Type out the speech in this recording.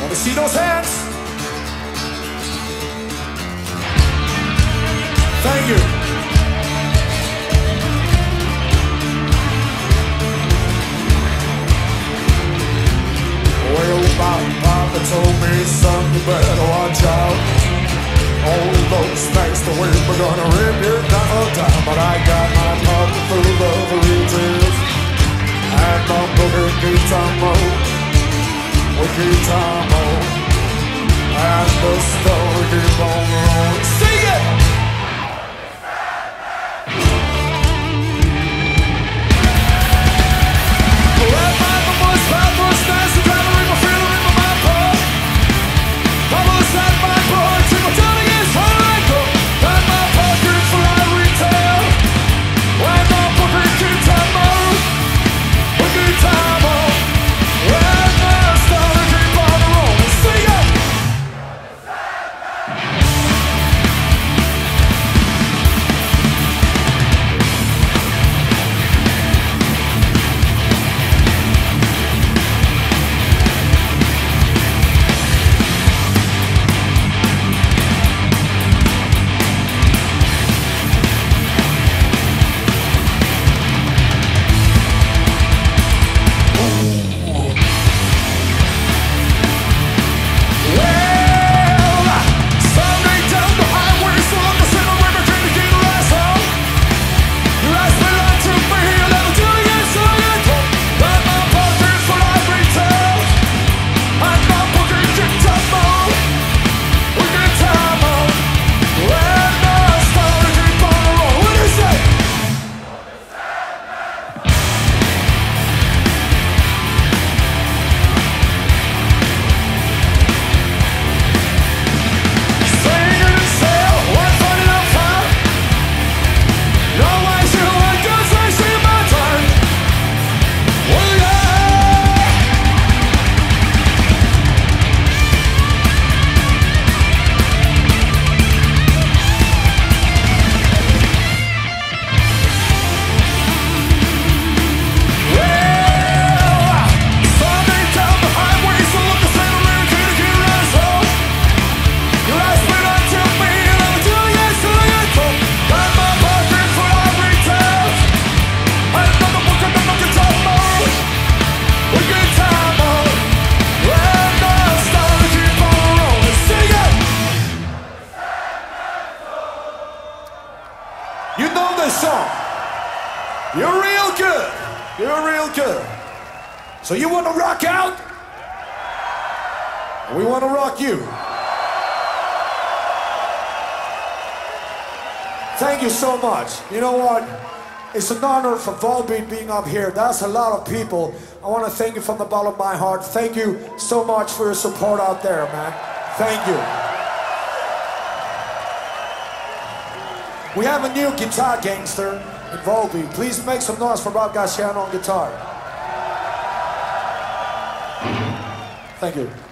me see those hands. Thank you. Well, my papa told me, son, you better watch out. All those snakes, the way we're gonna rip you down. But I got my pocket full of riches, and I'm gonna keep time on, we keep time on, and the story keep on rolling. Sing it! You know this song. You're real good. You're real good. So you want to rock out? We want to rock you. Thank you so much. You know what? It's an honor for Volbeat being up here. That's a lot of people. I want to thank you from the bottom of my heart. Thank you so much for your support out there, man. Thank you. We have a new guitar gangster in Volbeat. Please make some noise for Rob Gasciano on guitar. Thank you.